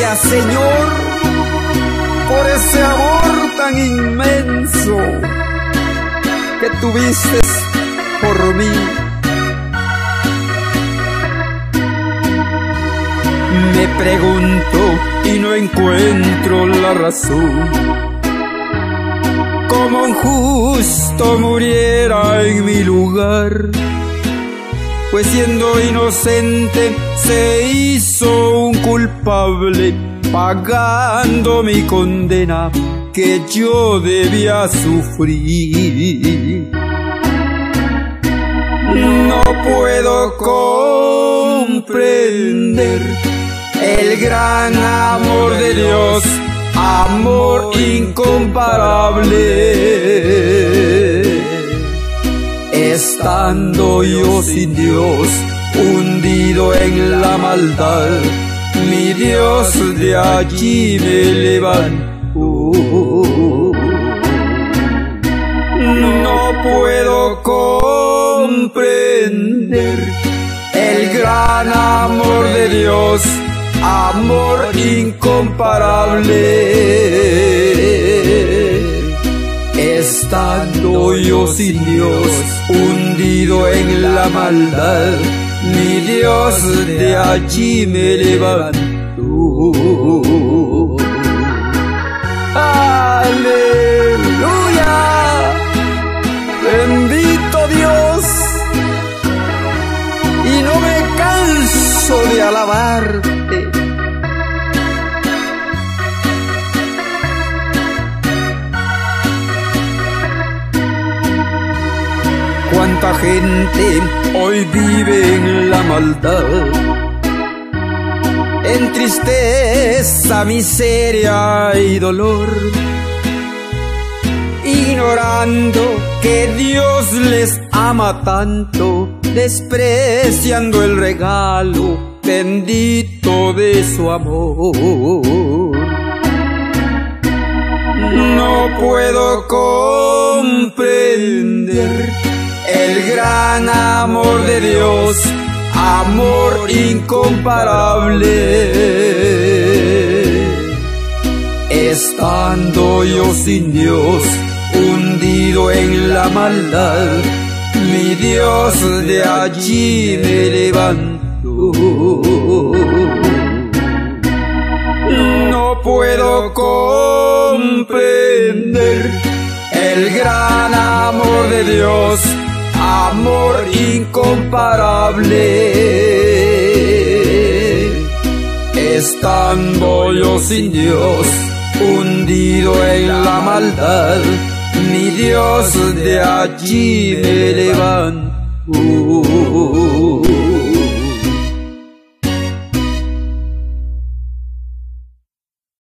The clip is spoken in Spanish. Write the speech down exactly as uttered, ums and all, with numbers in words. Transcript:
Gracias, Señor, por ese amor tan inmenso que tuviste por mí. Me pregunto y no encuentro la razón, cómo un justo muriera en mi lugar, pues siendo inocente se hizo un culpable, pagando mi condena que yo debía sufrir. No puedo comprender el gran amor de Dios, amor incomparable. Estando yo sin Dios, hundido en la maldad, mi Dios de allí me levantó. No puedo comprender el gran amor de Dios, amor incomparable. Estando yo sin Dios, hundido en la maldad, mi Dios de allí me levantó. ¡Aleluya! Bendito Dios, y no me canso de alabarte. Cuánta gente hoy vive en la maldad, en tristeza, miseria y dolor, ignorando que Dios les ama tanto, despreciando el regalo bendito de su amor. No puedo comprender el gran amor de Dios, amor incomparable. Estando yo sin Dios, hundido en la maldad, mi Dios de allí me levantó. No puedo comprender el gran amor de Dios, amor incomparable. Estando yo sin Dios, hundido en la maldad, mi Dios de allí me levantó.